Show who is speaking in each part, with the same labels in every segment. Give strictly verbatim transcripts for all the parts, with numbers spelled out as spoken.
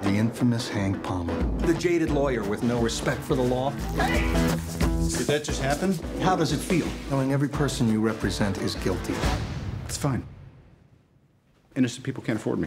Speaker 1: The infamous Hank Palmer.
Speaker 2: The jaded lawyer with no respect for the law.
Speaker 3: Did that just happen?
Speaker 1: How does it feel knowing every person you represent is guilty?
Speaker 3: It's fine. Innocent people can't afford me.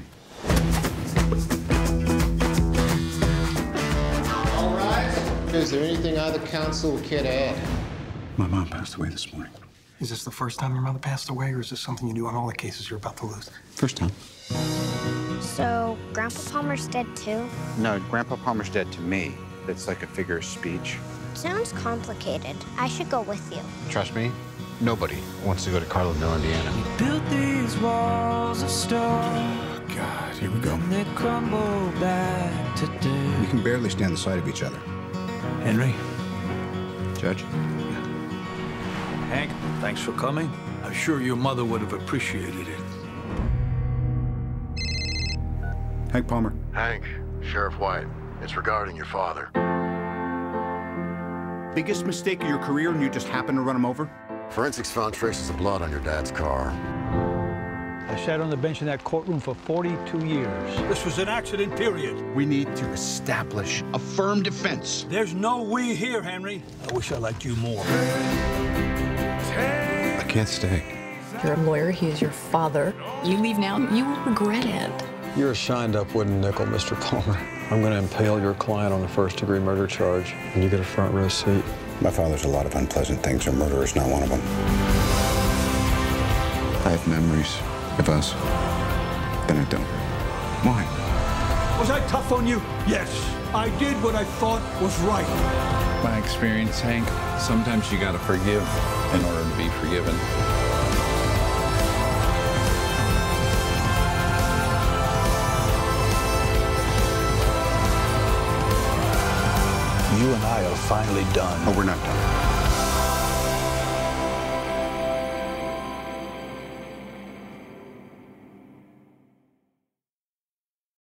Speaker 4: All right. Is there anything either counsel care to add?
Speaker 3: My mom passed away this morning.
Speaker 1: Is this the first time your mother passed away, or is this something you do on all the cases you're about to lose?
Speaker 3: First time.
Speaker 5: So, Grandpa Palmer's dead too?
Speaker 6: No, Grandpa Palmer's dead to me. It's like a figure of speech.
Speaker 5: Sounds complicated. I should go with you.
Speaker 6: Trust me, nobody wants to go to Carlinville, Indiana.
Speaker 7: We built these walls of stone.
Speaker 3: Oh, God, here we go.
Speaker 7: And they crumble back today.
Speaker 3: We can barely stand the sight of each other.
Speaker 8: Henry?
Speaker 3: Judge?
Speaker 8: Hank, thanks for coming. I'm sure your mother would have appreciated it.
Speaker 3: Hank Palmer.
Speaker 9: Hank, Sheriff White. It's regarding your father.
Speaker 3: Biggest mistake of your career and you just happen to run him over?
Speaker 9: Forensics found traces of blood on your dad's car.
Speaker 8: I sat on the bench in that courtroom for forty-two years. This was an accident, period.
Speaker 3: We need to establish a firm defense.
Speaker 8: There's no we here, Henry. I wish I liked you more.
Speaker 3: I can't stay.
Speaker 10: You're a lawyer. He is your father. You leave now, you will regret it.
Speaker 11: You're a shined-up wooden nickel, Mister Palmer. I'm going to impale your client on a first-degree murder charge, and you get a front-row seat.
Speaker 3: My father's a lot of unpleasant things, and murder is not one of them. I have memories of us. Then I don't. Why?
Speaker 8: Was I tough on you? Yes. I did what I thought was right.
Speaker 12: My experience, Hank, sometimes you gotta forgive in order to be forgiven.
Speaker 8: You and I are finally done.
Speaker 3: Oh, we're not done.